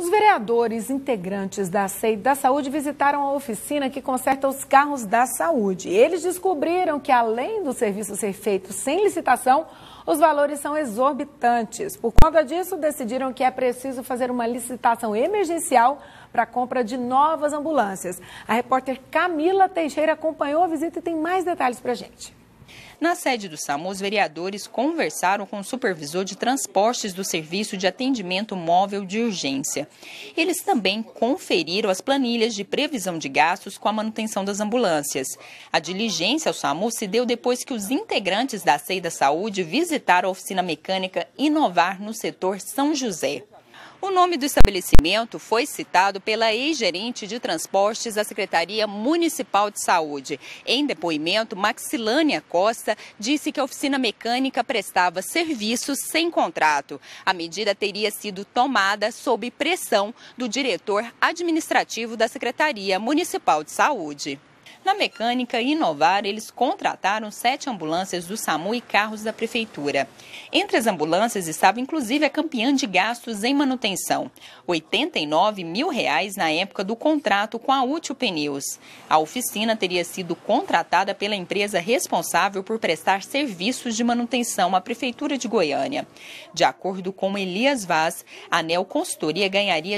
Os vereadores integrantes da CEI da Saúde visitaram a oficina que conserta os carros da saúde. Eles descobriram que, além do serviço ser feito sem licitação, os valores são exorbitantes. Por conta disso, decidiram que é preciso fazer uma licitação emergencial para a compra de novas ambulâncias. A repórter Camila Teixeira acompanhou a visita e tem mais detalhes para a gente. Na sede do SAMU, os vereadores conversaram com o supervisor de transportes do Serviço de Atendimento Móvel de Urgência. Eles também conferiram as planilhas de previsão de gastos com a manutenção das ambulâncias. A diligência ao SAMU se deu depois que os integrantes da CEI da Saúde visitaram a oficina mecânica Inovar no setor São José. O nome do estabelecimento foi citado pela ex-gerente de transportes da Secretaria Municipal de Saúde. Em depoimento, Maxilânia Costa disse que a oficina mecânica prestava serviços sem contrato. A medida teria sido tomada sob pressão do diretor administrativo da Secretaria Municipal de Saúde. Na mecânica Inovar, eles contrataram 7 ambulâncias do SAMU e carros da Prefeitura. Entre as ambulâncias estava inclusive a campeã de gastos em manutenção, R$ 89 mil na época do contrato com a Útil Pneus. A oficina teria sido contratada pela empresa responsável por prestar serviços de manutenção à Prefeitura de Goiânia. De acordo com Elias Vaz, a Neo Consultoria ganharia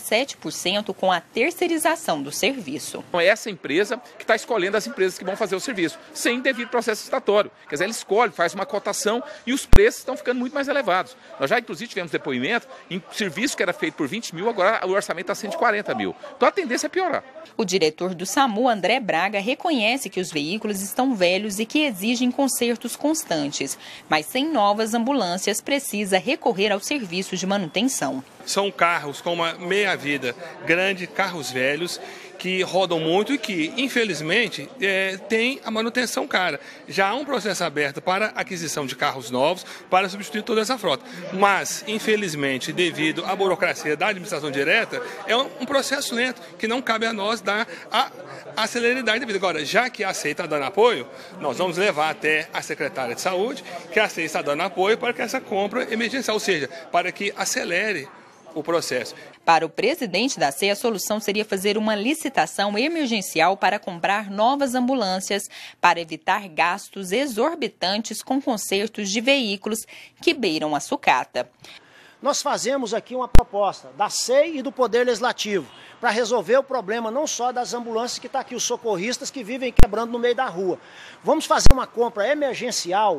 17% com a terceirização do serviço. É essa empresa que está escolhendo as empresas que vão fazer o serviço, sem devido processo licitatório. Quer dizer, ele escolhe, faz uma cotação e os preços estão ficando muito mais elevados. Nós já, inclusive, tivemos depoimento em serviço que era feito por 20 mil, agora o orçamento está 140 mil. Então a tendência é piorar. O diretor do SAMU, André Braga, reconhece que os veículos estão velhos e que exigem consertos constantes, mas sem novas ambulâncias precisa recorrer ao serviço de manutenção. São carros com uma meia-vida grande, carros velhos, que rodam muito e que, infelizmente, tem a manutenção cara. Já há um processo aberto para aquisição de carros novos para substituir toda essa frota. Mas, infelizmente, devido à burocracia da administração direta, é um processo lento que não cabe a nós dar a celeridade devida. Agora, já que a CEI está dando apoio, nós vamos levar até a secretária de saúde que a CEI está dando apoio para que essa compra emergencial, ou seja, para que acelere o processo. Para o presidente da CEI, a solução seria fazer uma licitação emergencial para comprar novas ambulâncias para evitar gastos exorbitantes com consertos de veículos que beiram a sucata. Nós fazemos aqui uma proposta da CEI e do Poder Legislativo para resolver o problema não só das ambulâncias que está aqui, os socorristas que vivem quebrando no meio da rua. Vamos fazer uma compra emergencial,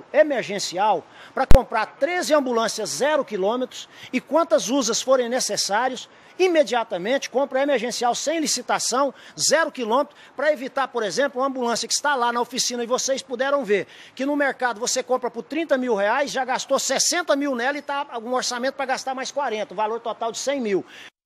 para comprar 13 ambulâncias 0 quilômetros e quantas usas forem necessários, imediatamente, compra emergencial sem licitação, 0 quilômetro, para evitar, por exemplo, uma ambulância que está lá na oficina e vocês puderam ver que no mercado você compra por 30 mil reais, já gastou 60 mil nela e está um orçamento para gastar mais 40, o valor total de 100 mil.